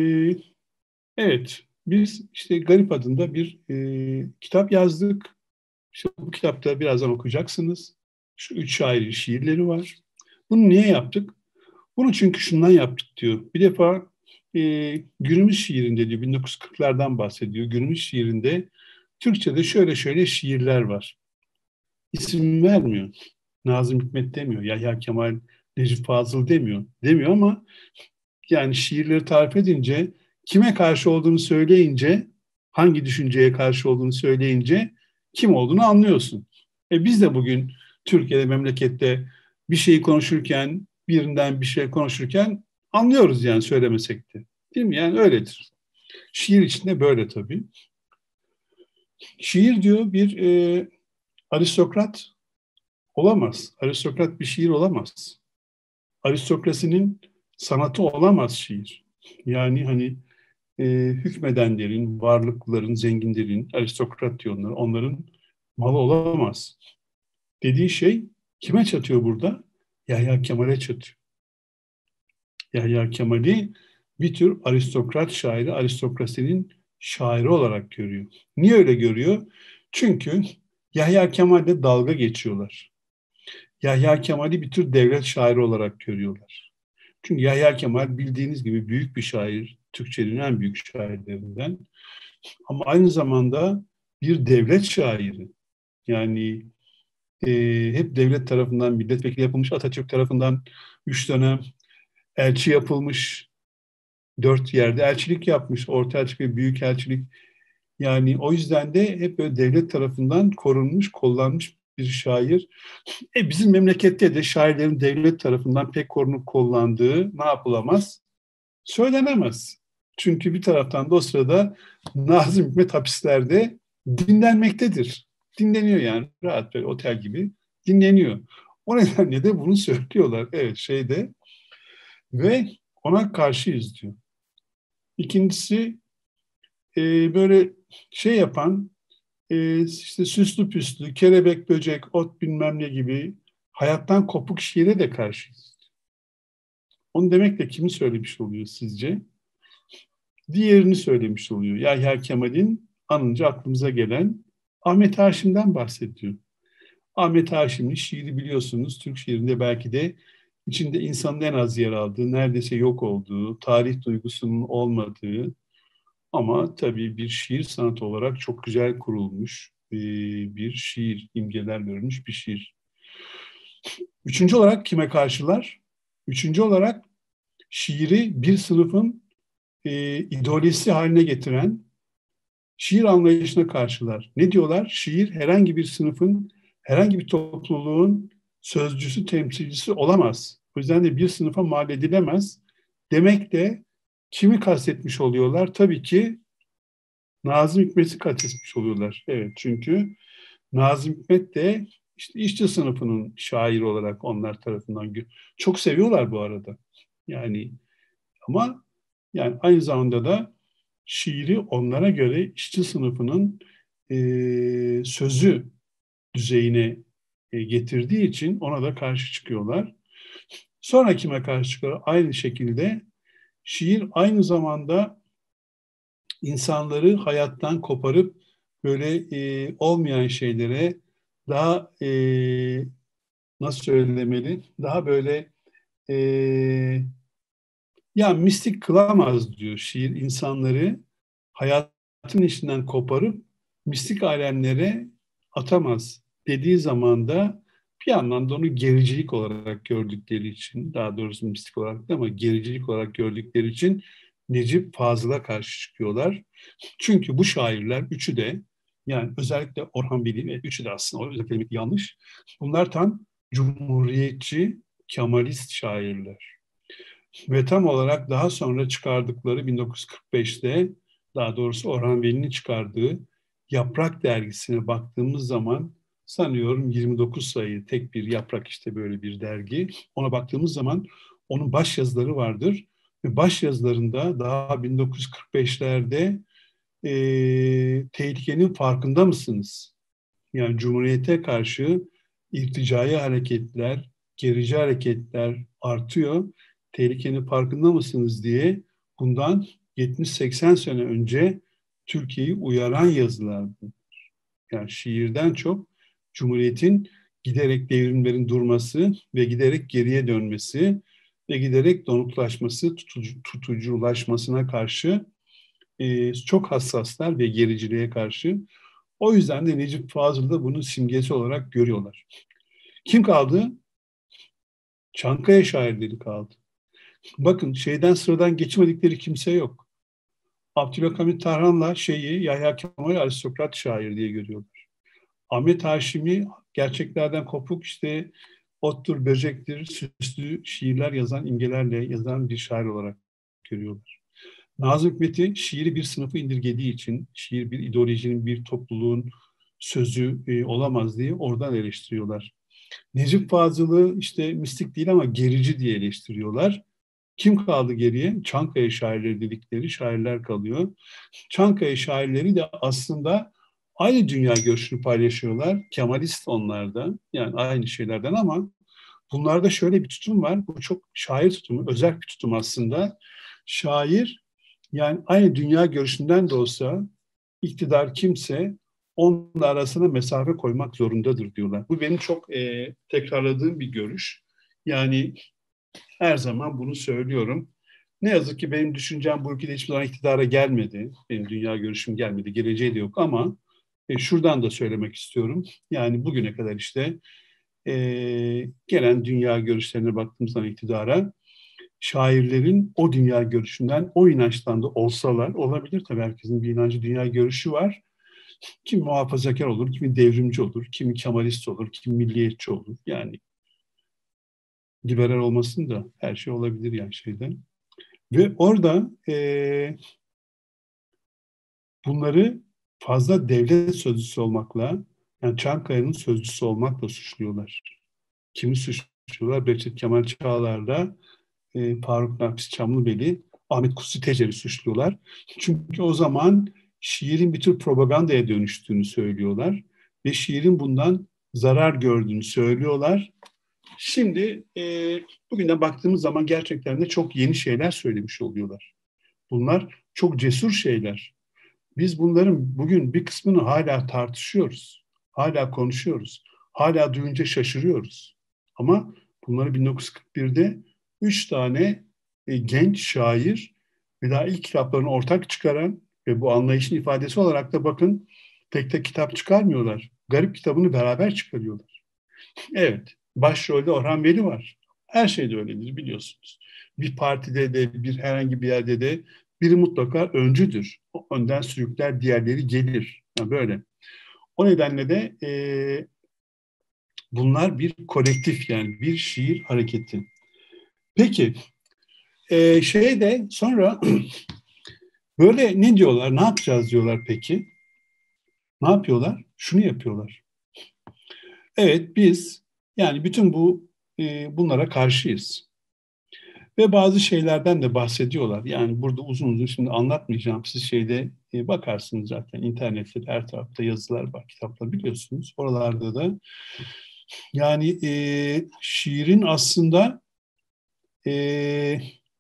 evet biz işte Garip adında bir e, kitap yazdık. İşte bu kitapta birazdan okuyacaksınız. Şu üç şairin şiirleri var. Bunu niye yaptık? Bunu çünkü şundan yaptık diyor. Bir defa e, günümüz şiirinde diyor, bin dokuz yüz kırklardan bahsediyor. Günümüz şiirinde Türkçe'de şöyle şöyle şiirler var. İsim vermiyor. Nazım Hikmet demiyor. Yahya Kemal, Necip Fazıl demiyor. Demiyor ama yani şiirleri tarif edince, kime karşı olduğunu söyleyince, hangi düşünceye karşı olduğunu söyleyince kim olduğunu anlıyorsun. E biz de bugün Türkiye'de, memlekette bir şeyi konuşurken, birinden bir şey konuşurken anlıyoruz yani söylemesek de. Değil mi? Yani öyledir. Şiir içinde böyle tabii. Şiir diyor bir e, aristokrat olamaz. Aristokrat bir şiir olamaz. Aristokrasinin sanatı olamaz şiir. Yani hani e, hükmedenlerin, varlıklıların, zenginlerin, aristokrat diyor onlar, onların malı olamaz. Dediği şey kime çatıyor burada? Yahya Kemal'e çatıyor. Yahya Kemal'i bir tür aristokrat şairi, aristokrasinin şairi olarak görüyor. Niye öyle görüyor? Çünkü Yahya Kemal'le dalga geçiyorlar. Yahya Kemal'i bir tür devlet şairi olarak görüyorlar. Çünkü Yahya Kemal bildiğiniz gibi büyük bir şair, Türkçenin en büyük şairlerinden. Ama aynı zamanda bir devlet şairi. Yani e, hep devlet tarafından milletvekili yapılmış, Atatürk tarafından üç dönem elçi yapılmış, dört yerde elçilik yapmış, orta elçilik ve büyük elçilik. Yani o yüzden de hep böyle devlet tarafından korunmuş, kollanmış bir şair. E bizim memlekette de şairlerin devlet tarafından pek korunup kollandığı ne yapılamaz? Söylenemez. Çünkü bir taraftan da o sırada Nazım Hikmet hapislerde dinlenmektedir. Dinleniyor yani rahat böyle otel gibi dinleniyor. O nedenle de bunu söylüyorlar. Evet şeyde ve ona karşıyız diyor. İkincisi e, böyle şey yapan e, işte süslü püslü, kelebek, böcek, ot bilmem ne gibi hayattan kopuk şiire de karşıyız. Onu demekle kimi söylemiş oluyor sizce? Diğerini söylemiş oluyor. Yahya Kemal'in anınca aklımıza gelen Ahmet Haşim'den bahsediyor. Ahmet Haşim'in şiiri biliyorsunuz, Türk şiirinde belki de içinde insanın en az yer aldığı, neredeyse yok olduğu, tarih duygusunun olmadığı ama tabii bir şiir sanatı olarak çok güzel kurulmuş bir şiir, imgeler verilmiş bir şiir. Üçüncü olarak kime karşılar? Üçüncü olarak şiiri bir sınıfın e, ideolojisi haline getiren şiir anlayışına karşılar. Ne diyorlar? Şiir herhangi bir sınıfın, herhangi bir topluluğun sözcüsü, temsilcisi olamaz. O yüzden de bir sınıfa mal edilemez. Demek de kimi kastetmiş oluyorlar? Tabii ki Nazım Hikmet'i kastetmiş oluyorlar. Evet, çünkü Nazım Hikmet de işte işçi sınıfının şairi olarak onlar tarafından çok seviyorlar bu arada. Yani ama yani aynı zamanda da şiiri onlara göre işçi sınıfının e, sözü düzeyine e, getirdiği için ona da karşı çıkıyorlar. Sonra kime karşı çıkıyorlar? Aynı şekilde şiir aynı zamanda insanları hayattan koparıp böyle e, olmayan şeylere daha e, nasıl söylemeli? Daha böyle e, ya mistik kılamaz diyor şiir insanları hayatın içinden koparıp mistik alemlere atamaz dediği zaman da bir anlamda onu gericilik olarak gördükleri için, daha doğrusu mistik olarak değil ama gericilik olarak gördükleri için Necip Fazıl'a karşı çıkıyorlar. Çünkü bu şairler üçü de yani özellikle Orhan Veli ve üçü de aslında o özellikle yanlış. Bunlar tam cumhuriyetçi, Kemalist şairler. Ve tam olarak daha sonra çıkardıkları bin dokuz yüz kırk beşte daha doğrusu Orhan Veli'nin çıkardığı Yaprak dergisine baktığımız zaman sanıyorum yirmi dokuz sayı tek bir yaprak işte böyle bir dergi. Ona baktığımız zaman onun baş yazıları vardır. Ve baş yazılarında daha bin dokuz yüz kırk beşlerde e, tehlikenin farkında mısınız? Yani Cumhuriyete karşı irticai hareketler, gerici hareketler artıyor. Tehlikenin farkında mısınız diye bundan yetmiş seksen sene önce Türkiye'yi uyaran yazılardı. Yani şiirden çok Cumhuriyet'in giderek devrimlerin durması ve giderek geriye dönmesi ve giderek donuklaşması, tutucu, tutuculaşmasına karşı e, çok hassaslar ve gericiliğe karşı. O yüzden de Necip Fazıl da bunun simgesi olarak görüyorlar. Kim kaldı? Çankaya şairleri kaldı. Bakın şeyden sıradan geçmedikleri kimse yok. Abdülhamit Tarhan'la şeyi Yahya Kemal aristokrat şair diye görüyorlar. Ahmet Haşimi gerçeklerden kopuk işte ottur, böcektir, süslü şiirler yazan, imgelerle yazan bir şair olarak görüyorlar. Nazım Hikmet'i şiiri bir sınıfı indirgediği için, şiir bir ideolojinin, bir topluluğun sözü e, olamaz diye oradan eleştiriyorlar. Necip Fazıl'ı işte mistik değil ama gerici diye eleştiriyorlar. Kim kaldı geriye? Çankaya şairleri dedikleri şairler kalıyor. Çankaya şairleri de aslında aynı dünya görüşünü paylaşıyorlar. Kemalist onlar da. Yani aynı şeylerden ama bunlarda şöyle bir tutum var. Bu çok şair tutumu, özel bir tutum aslında. Şair yani aynı dünya görüşünden de olsa iktidar kimse onun arasına mesafe koymak zorundadır diyorlar. Bu benim çok e, tekrarladığım bir görüş. Yani her zaman bunu söylüyorum. Ne yazık ki benim düşüncem bu ülkede hiçbir zaman iktidara gelmedi. Benim dünya görüşüm gelmedi, geleceği de yok ama e, şuradan da söylemek istiyorum. Yani bugüne kadar işte e, gelen dünya görüşlerine baktığımız zaman iktidara şairlerin o dünya görüşünden, o inançtan da olsalar, olabilir tabii herkesin bir inancı, dünya görüşü var. Kimi muhafazakar olur, kimi devrimci olur, kimi kemalist olur, kimi milliyetçi olur. Yani liberal olmasın da her şey olabilir yani şeyde. Ve orada e, bunları fazla devlet sözcüsü olmakla, yani Çankaya'nın sözcüsü olmakla suçluyorlar. Kimi suçluyorlar? Behçet Kemal Çağlar'la e, Faruk Nafiz Çamlıbeli, Ahmet Kutsi Tecer'i suçluyorlar. Çünkü o zaman şiirin bir tür propagandaya dönüştüğünü söylüyorlar. Ve şiirin bundan zarar gördüğünü söylüyorlar. Şimdi e, bugüne baktığımız zaman gerçekten de çok yeni şeyler söylemiş oluyorlar. Bunlar çok cesur şeyler. Biz bunların bugün bir kısmını hala tartışıyoruz. Hala konuşuyoruz. Hala duyunca şaşırıyoruz. Ama bunları bin dokuz yüz kırk birde üç tane e, genç şair ve daha ilk kitaplarını ortak çıkaran ve bu anlayışın ifadesi olarak da bakın tek tek kitap çıkarmıyorlar. Garip kitabını beraber çıkarıyorlar. Evet, başrolde Orhan Veli var. Her şeyde öyledir biliyorsunuz. Bir partide de bir herhangi bir yerde de biri mutlaka öncüdür. O önden sürükler, diğerleri gelir. Yani böyle. O nedenle de e, bunlar bir kolektif yani bir şiir hareketi. Peki e, şey de sonra böyle ne diyorlar, ne yapacağız diyorlar peki? Ne yapıyorlar? Şunu yapıyorlar. Evet biz yani bütün bu e, bunlara karşıyız. Ve bazı şeylerden de bahsediyorlar. Yani burada uzun uzun şimdi anlatmayacağım. Siz şeyde e, bakarsınız zaten internette her tarafta yazılar var, kitaplar biliyorsunuz. Oralarda da yani e, şiirin aslında e,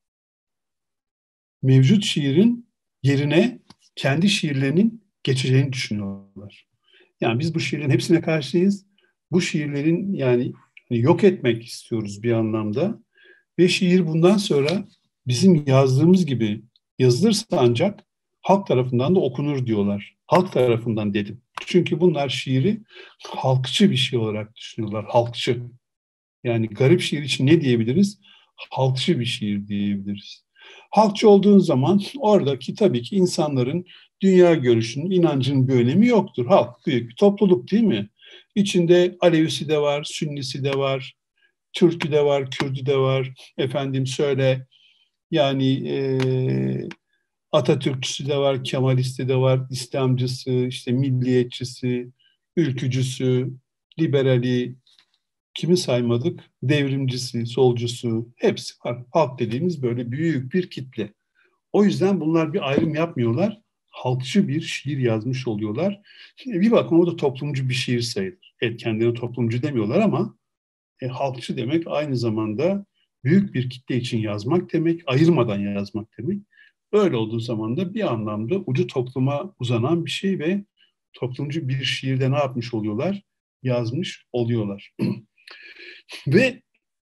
mevcut şiirin yerine kendi şiirlerinin geçeceğini düşünüyorlar. Yani biz bu şiirlerin hepsine karşıyız. Bu şiirlerin yani hani yok etmek istiyoruz bir anlamda. Ve şiir bundan sonra bizim yazdığımız gibi yazılırsa ancak halk tarafından da okunur diyorlar. Halk tarafından dedim. Çünkü bunlar şiiri halkçı bir şey olarak düşünüyorlar. Halkçı. Yani garip şiir için ne diyebiliriz? Halkçı bir şiir diyebiliriz. Halkçı olduğun zaman oradaki tabii ki insanların dünya görüşünün, inancının bir önemi yoktur. Halk büyük bir topluluk değil mi? İçinde Alevisi de var, Sünnisi de var, Türk'ü de var, Kürt'ü de var. Efendim söyle yani e, Atatürkçüsü de var, Kemalisti de var, İslamcısı, işte milliyetçisi, ülkücüsü, liberali, kimi saymadık? Devrimcisi, solcusu hepsi var. Halk dediğimiz böyle büyük bir kitle. O yüzden bunlar bir ayrım yapmıyorlar. Halkçı bir şiir yazmış oluyorlar. Bir bakın o da toplumcu bir şiir sayılır. Evet kendilerine toplumcu demiyorlar ama e, halkçı demek aynı zamanda büyük bir kitle için yazmak demek, ayırmadan yazmak demek. Öyle olduğu zaman da bir anlamda ucu topluma uzanan bir şey ve toplumcu bir şiirde ne yapmış oluyorlar? Yazmış oluyorlar. Ve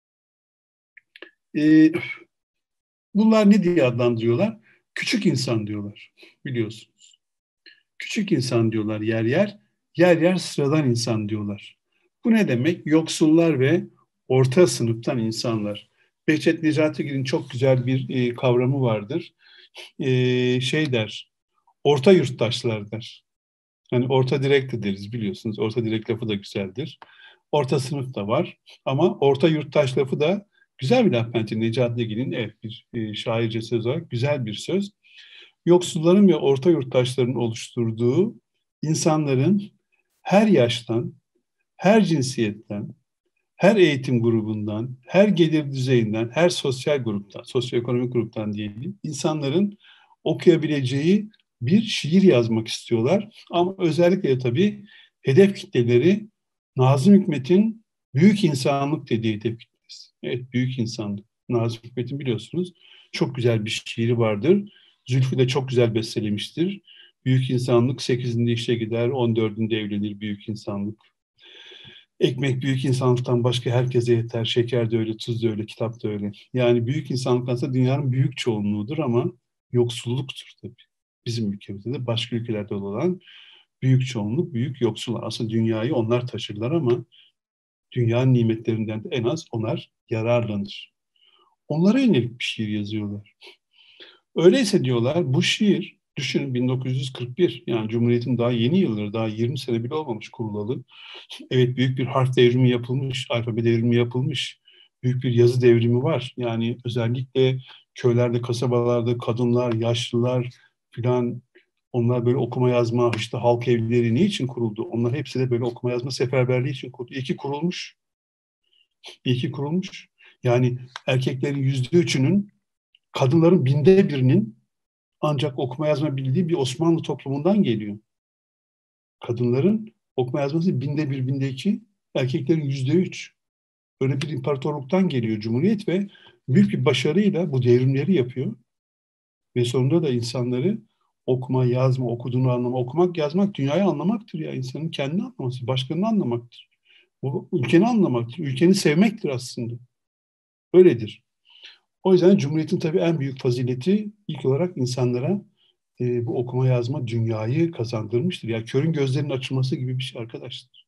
e, bunlar ne diye adlandırıyorlar? Küçük insan diyorlar, biliyorsunuz. Küçük insan diyorlar yer yer, yer yer sıradan insan diyorlar. Bu ne demek? Yoksullar ve orta sınıftan insanlar. Behçet Necatigil'in çok güzel bir e, kavramı vardır. E, şey der, orta yurttaşlar der. Hani orta direk de deriz biliyorsunuz. Orta direk lafı da güzeldir. Orta sınıf da var. Ama orta yurttaş lafı da güzel bir laf bence. Necatigil'in evet bir e, şairce söz olarak güzel bir söz. Yoksulların ve orta yurttaşların oluşturduğu insanların her yaştan, her cinsiyetten, her eğitim grubundan, her gelir düzeyinden, her sosyal gruptan, sosyoekonomik gruptan diyelim, insanların okuyabileceği bir şiir yazmak istiyorlar. Ama özellikle de tabii hedef kitleleri Nazım Hikmet'in Büyük İnsanlık dediği hedef kitlesi. Evet, Büyük İnsanlık. Nazım Hikmet'in biliyorsunuz çok güzel bir şiiri vardır. Zülfü de çok güzel bestelemiştir. Büyük insanlık sekizinde işe gider, on dördünde evlenir büyük insanlık. Ekmek büyük insanlıktan başka herkese yeter. Şeker de öyle, tuz da öyle, kitap da öyle. Yani büyük insanlıktansa dünyanın büyük çoğunluğudur ama yoksulluktur tabii. Bizim ülkemizde de başka ülkelerde olan büyük çoğunluk, büyük yoksullar. Aslında dünyayı onlar taşırlar ama dünyanın nimetlerinden de en az onlar yararlanır. Onlara yönelik bir şiir yazıyorlar. Öyleyse diyorlar bu şiir, düşünün bin dokuz yüz kırk bir, yani Cumhuriyet'in daha yeni yılları, daha yirmi sene bile olmamış kurulalı. Evet, büyük bir harf devrimi yapılmış, alfabe devrimi yapılmış, büyük bir yazı devrimi var. Yani özellikle köylerde, kasabalarda kadınlar, yaşlılar filan, onlar böyle okuma yazma, işte halk evleri ne için kuruldu? Onlar hepsi de böyle okuma yazma seferberliği için kuruldu. İyi ki kurulmuş, iyi ki kurulmuş. Yani erkeklerin yüzde üçünün, kadınların binde birinin ancak okuma yazma bildiği bir Osmanlı toplumundan geliyor. Kadınların okuma yazması binde bir, binde iki, erkeklerin yüzde üç. Böyle bir imparatorluktan geliyor Cumhuriyet ve büyük bir başarıyla bu devrimleri yapıyor. Ve sonunda da insanları okuma, yazma, okuduğunu anlama, okumak, yazmak dünyayı anlamaktır ya. İnsanın kendini anlaması, başkalarını anlamaktır. Bu ülkeni anlamaktır, ülkeni sevmektir aslında. Öyledir. O yüzden Cumhuriyet'in tabii en büyük fazileti ilk olarak insanlara e, bu okuma yazma dünyayı kazandırmıştır. Yani körün gözlerinin açılması gibi bir şey arkadaşlar.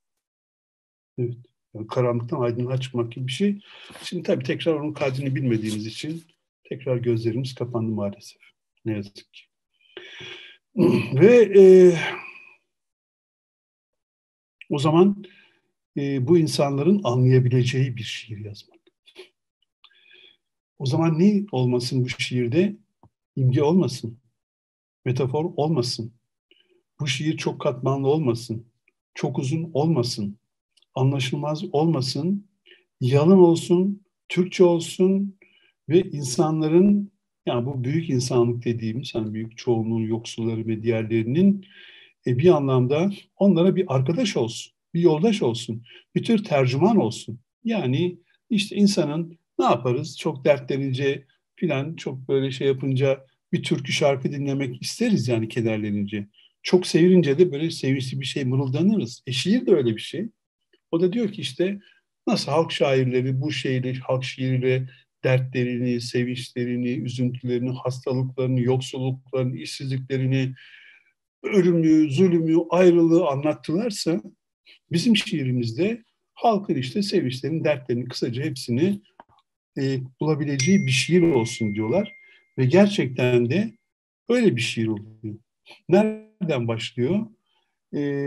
Evet. Yani karanlıktan aydınlığa çıkmak gibi bir şey. Şimdi tabii tekrar onun kadrini bilmediğimiz için tekrar gözlerimiz kapandı maalesef. Ne yazık ki. Ve e, o zaman e, bu insanların anlayabileceği bir şiir yazmak. O zaman ne olmasın bu şiirde? İmge olmasın, metafor olmasın. Bu şiir çok katmanlı olmasın, çok uzun olmasın, anlaşılmaz olmasın, yalın olsun, Türkçe olsun ve insanların, yani bu büyük insanlık dediğimiz, hani büyük çoğunluğun yoksulları ve diğerlerinin e, bir anlamda onlara bir arkadaş olsun, bir yoldaş olsun, bir tür tercüman olsun. Yani işte insanın ne yaparız? Çok dertlenince filan, çok böyle şey yapınca bir türkü şarkı dinlemek isteriz yani kederlenince. Çok sevince de böyle sevinçli bir şey mırıldanırız. E şiir de öyle bir şey. O da diyor ki işte nasıl halk şairleri bu şeyle, halk şiiriyle dertlerini, sevinçlerini, üzüntülerini, hastalıklarını, yoksulluklarını, işsizliklerini, ölümü, zulümü, ayrılığı anlattılarsa bizim şiirimizde halkın işte sevinçlerini, dertlerini, kısaca hepsini e, bulabileceği bir şiir olsun diyorlar. Ve gerçekten de öyle bir şiir oluyor. Nereden başlıyor? E,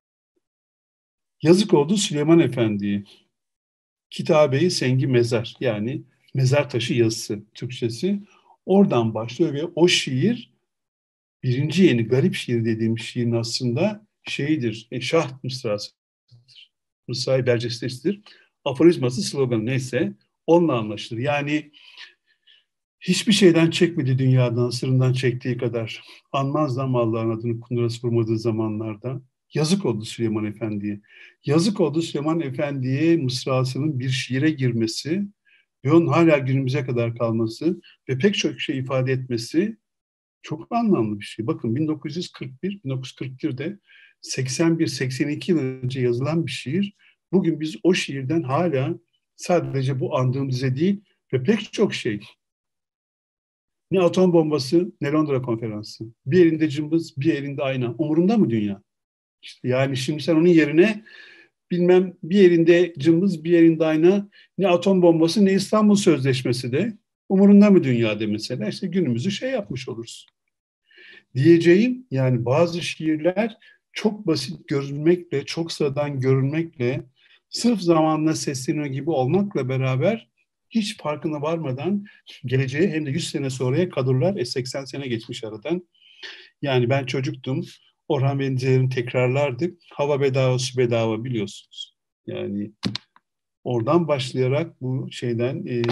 Yazık oldu Süleyman Efendi'ye. Kitabe-i Sengi Mezar, yani mezar taşı yazısı Türkçesi. Oradan başlıyor ve o şiir birinci yeni garip şiir dediğim şiirin aslında şeyidir, e, şah mısrasıdır. Mısra-i Bercestesi'dir. Aforizması, sloganı neyse onunla anlaşılır. Yani hiçbir şeyden çekmedi dünyadan, sırrından çektiği kadar. Anmaz da Allah'ın adını kundurası vurmadığı zamanlarda. Yazık oldu Süleyman Efendi'ye. Yazık oldu Süleyman Efendi'ye mısrasının bir şiire girmesi ve onun hala günümüze kadar kalması ve pek çok şey ifade etmesi çok anlamlı bir şey. Bakın bin dokuz yüz kırk bir, bin dokuz yüz kırk birde seksen bir seksen iki yıl önce yazılan bir şiir. Bugün biz o şiirden hala sadece bu andığım dize değil ve pek çok şey, ne atom bombası ne Londra konferansı. Bir elinde cımbız, bir elinde ayna. Umurunda mı dünya? İşte yani şimdi sen onun yerine bilmem bir elinde cımbız, bir elinde ayna, ne atom bombası ne İstanbul Sözleşmesi de umurunda mı dünyada mesela? İşte günümüzü şey yapmış oluruz. Diyeceğim yani bazı şiirler çok basit görünmekle, çok sıradan görünmekle, sırf zamanla sesleniyor gibi olmakla beraber hiç farkına varmadan geleceğe hem de yüz sene sonraya kadırlar. E seksen sene geçmiş aradan. Yani ben çocuktum. Orhan Benizer'in tekrarlardık. Hava bedava, su bedava biliyorsunuz. Yani Oradan başlayarak bu şeyden e,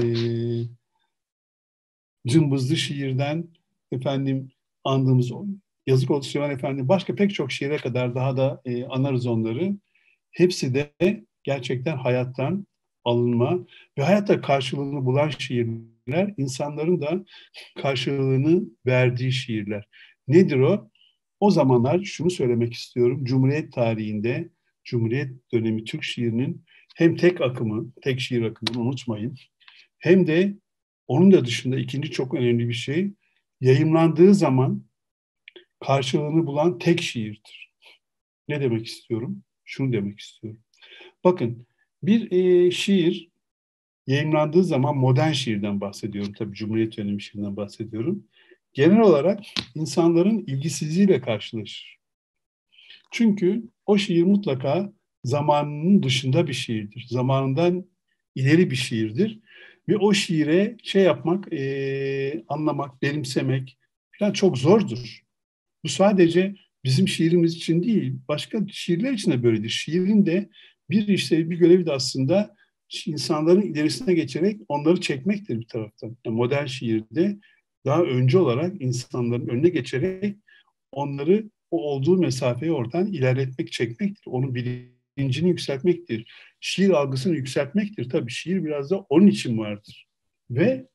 cımbızlı şiirden efendim andığımız Yazık Oldu Süleyman Efendi başka pek çok şiire kadar daha da e, anarız onları. Hepsi de gerçekten hayattan alınma ve hayatta karşılığını bulan şiirler, insanların da karşılığını verdiği şiirler. Nedir o? O zamanlar şunu söylemek istiyorum. Cumhuriyet tarihinde, Cumhuriyet dönemi Türk şiirinin hem tek akımı, tek şiir akımını unutmayın, hem de onun da dışında ikinci çok önemli bir şey, yayımlandığı zaman karşılığını bulan tek şiirdir. Ne demek istiyorum? Şunu demek istiyorum. Bakın, bir e, şiir yayımlandığı zaman modern şiirden bahsediyorum. Tabii Cumhuriyet dönemi şiirinden bahsediyorum. Genel olarak insanların ilgisizliğiyle karşılaşır. Çünkü o şiir mutlaka zamanının dışında bir şiirdir. Zamanından ileri bir şiirdir. Ve o şiire şey yapmak, e, anlamak, benimsemek falan çok zordur. Bu sadece bizim şiirimiz için değil, başka şiirler için de böyledir. Şiirin de bir işte bir görevi de aslında insanların ilerisine geçerek onları çekmektir bir taraftan. Yani modern şiirde daha önce olarak insanların önüne geçerek onları o olduğu mesafeyi oradan ilerletmek, çekmektir. Onun bilincini yükseltmektir. Şiir algısını yükseltmektir. Tabii şiir biraz da onun için vardır. Ve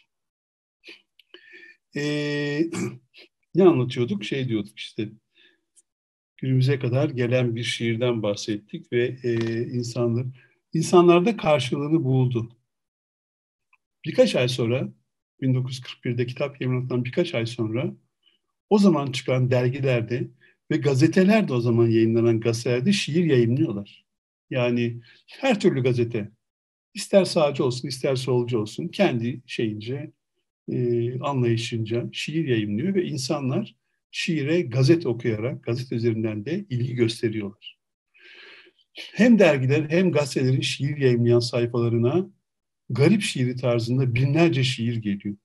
ee, ne anlatıyorduk? Şey diyorduk işte, günümüze kadar gelen bir şiirden bahsettik ve e, insanlar, insanlarda karşılığını buldu. Birkaç ay sonra, bin dokuz yüz kırk birde kitap yayınlanan birkaç ay sonra, o zaman çıkan dergilerde ve gazetelerde, o zaman yayınlanan gazetelerde şiir yayınlıyorlar. Yani her türlü gazete, ister sağcı olsun, ister solcu olsun, kendi şeyince, e, anlayışınca şiir yayınlıyor ve insanlar şiire gazete okuyarak, gazete üzerinden de ilgi gösteriyorlar. Hem dergiler hem gazetelerin şiir yayımlayan sayfalarına garip şiiri tarzında binlerce şiir geliyor.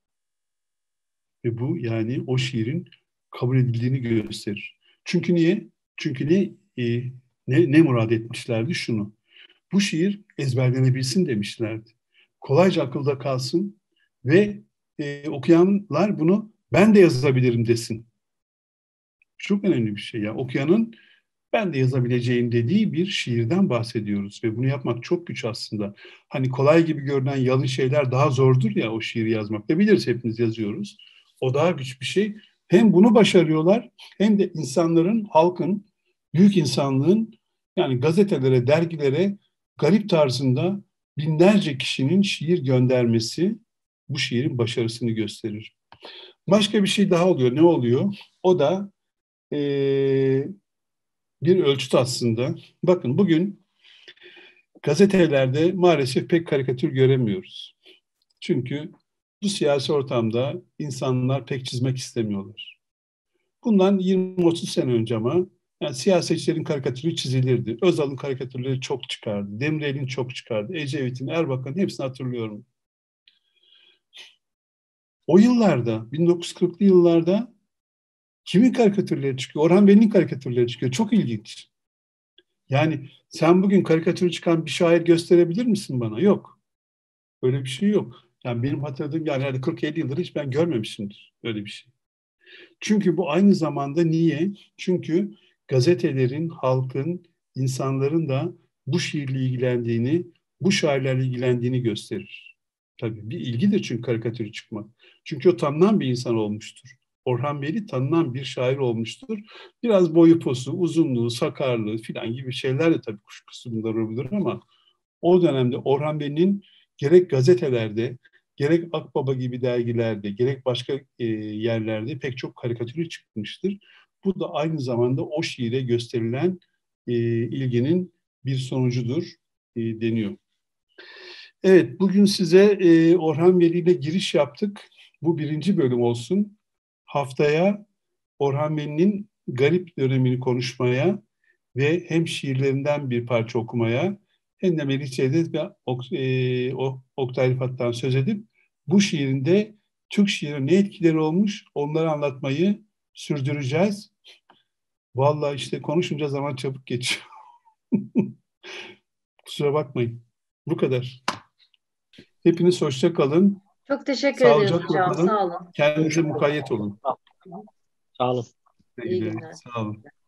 Ve bu yani o şiirin kabul edildiğini gösterir. Çünkü niye? Çünkü ne, e, ne, ne murad etmişlerdi? Şunu. Bu şiir ezberlenebilsin demişlerdi. Kolayca akılda kalsın ve e, okuyanlar bunu ben de yazabilirim desin. Çok önemli bir şey ya. Okuyanın ben de yazabileceğim dediği bir şiirden bahsediyoruz ve bunu yapmak çok güç aslında. Hani kolay gibi görünen yalın şeyler daha zordur ya, o şiiri yazmak da biliriz, hepimiz yazıyoruz. O daha güç bir şey. Hem bunu başarıyorlar hem de insanların, halkın, büyük insanlığın yani gazetelere, dergilere garip tarzında binlerce kişinin şiir göndermesi bu şiirin başarısını gösterir. Başka bir şey daha oluyor. Ne oluyor? O da ee, bir ölçüt aslında. Bakın bugün gazetelerde maalesef pek karikatür göremiyoruz. Çünkü bu siyasi ortamda insanlar pek çizmek istemiyorlar. Bundan yirmi otuz sene önce ama yani siyasetçilerin karikatürü çizilirdi. Özal'ın karikatürleri çok çıkardı. Demirel'in çok çıkardı. Ecevit'in, Erbakan'ın hepsini hatırlıyorum. O yıllarda, bin dokuz yüz kırklı yıllarda kimin karikatürleri çıkıyor? Orhan Veli'nin karikatürleri çıkıyor. Çok ilginç. Yani sen bugün karikatürü çıkan bir şair gösterebilir misin bana? Yok. Öyle bir şey yok. Yani benim hatırladığım yerlerde kırk elli yıldır hiç ben görmemişimdir öyle bir şey. Çünkü bu aynı zamanda niye? Çünkü gazetelerin, halkın, insanların da bu şiirle ilgilendiğini, bu şairlerle ilgilendiğini gösterir. Tabii bir ilgidir çünkü karikatürü çıkmak. Çünkü o tanınan bir insan olmuştur. Orhan Veli tanınan bir şair olmuştur. Biraz boyu posu, uzunluğu, sakarlığı filan gibi şeyler de tabii kuşkusuz olabilir ama o dönemde Orhan Veli'nin gerek gazetelerde, gerek Akbaba gibi dergilerde, gerek başka e, yerlerde pek çok karikatürü çıkmıştır. Bu da aynı zamanda o şiire gösterilen e, ilginin bir sonucudur e, deniyor. Evet, bugün size e, Orhan Veli ile giriş yaptık. Bu birinci bölüm olsun. Haftaya Orhan Veli'nin garip dönemini konuşmaya ve hem şiirlerinden bir parça okumaya hem de Melih Cevdet ve Ok- e, o Oktay Rıfat'tan söz edip bu şiirinde Türk şiirine ne etkileri olmuş onları anlatmayı sürdüreceğiz. Vallahi işte konuşunca zaman çabuk geçiyor. Kusura bakmayın. Bu kadar. Hepiniz hoşça kalın. Çok teşekkür ederiz Sağlıcakla hocam. kalın. Sağ olun. Kendinize mukayyet olun. Sağ olun. İyi Sevgiler. günler. Sağ olun.